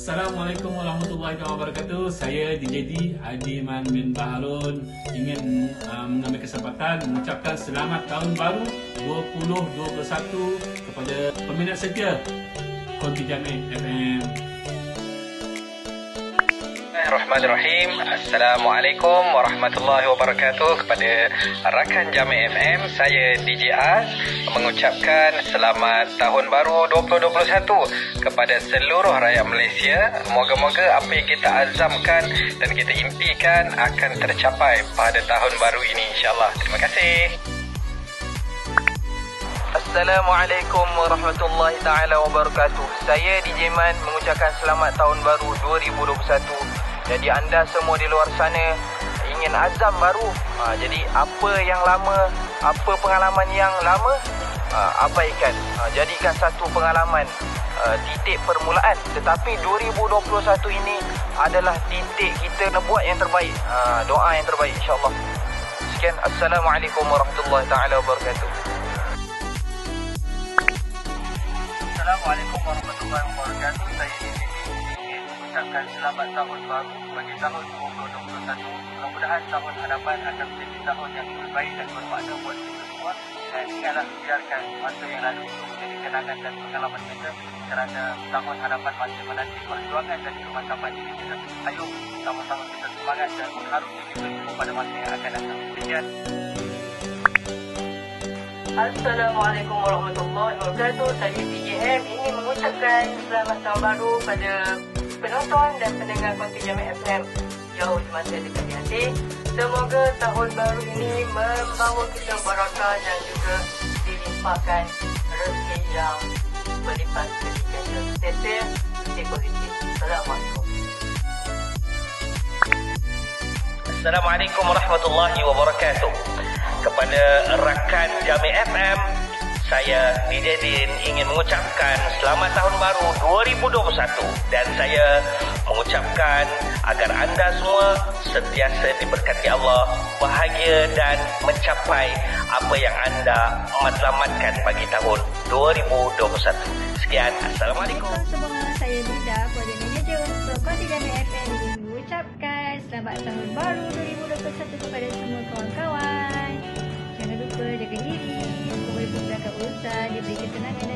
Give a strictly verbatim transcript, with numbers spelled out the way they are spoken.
Assalamualaikum warahmatullahi wabarakatuh. Saya D J D Adiman bin Baharun ingin uh, mengambil kesempatan mengucapkan selamat tahun baru dua ribu dua puluh satu kepada peminat setia Konti Jamii F M. Bismillahirrahmanirrahim. Assalamualaikum warahmatullahi wabarakatuh. Kepada rakan Jamii F M, saya D J Az mengucapkan selamat tahun baru dua ribu dua puluh satu kepada seluruh rakyat Malaysia. Moga-moga apa yang kita azamkan dan kita impikan akan tercapai pada tahun baru ini, insya-Allah. Terima kasih. Assalamualaikum warahmatullahi taala wabarakatuh. Saya D J Man mengucapkan selamat tahun baru dua ribu dua puluh satu. Jadi anda semua di luar sana ingin azam baru, ha, jadi apa yang lama, apa pengalaman yang lama, ha, abaikan, ha, jadikan satu pengalaman ha, titik permulaan. Tetapi dua ribu dua puluh satu ini adalah titik kita nak buat yang terbaik, ha, doa yang terbaik, insyaAllah. Sekian, Assalamualaikum warahmatullahi taala wabarakatuh. Assalamualaikum warahmatullahi wabarakatuh. Saya ingin mengucapkan selamat tahun baru bagi tahun dua ribu dua puluh satu. Mudah-mudahan tahun hadapan akan menjadi tahun yang lebih baik dan bermakna buat kita semua. Dan ingatlah, biarkan masa yang lalu itu menjadi kenangan dan pengalaman kita, kerana tahun hadapan masih menanti perjuangan dan kemantapan diri kita. Ayo sama-sama kita semangat dan mengharap lebih baik pada masa yang akan datang. Sekian. Assalamualaikum warahmatullahi wabarakatuh. Saya D J M ingin mengucapkan selamat tahun baru pada penonton dan pendengar Konti Jamii F M jauh di masa dekat di hati. Semoga tahun baru ini membawa kita barakah dan juga dilimpahkan rezeki yang berlipat ganda. Stay safe, stay positif. Assalamualaikum. Assalamualaikum warahmatullahi wabarakatuh. Kepada rakan Jamii F M, saya D J Din ingin mengucapkan selamat tahun baru dua ribu dua puluh satu dan saya mengucapkan agar anda semua sentiasa diberkati Allah, bahagia dan mencapai apa yang anda matlamatkan bagi tahun dua ribu dua puluh satu. Sekian, Assalamualaikum. Semua, saya Linda, Koordinator Manager untuk Konti Jamii F M ingin mengucapkan selamat tahun baru dua ribu dua puluh satu kepada semua kawan-kawan. Jangan lupa jaga diri, semoga berkah urusan, diberi ketenangan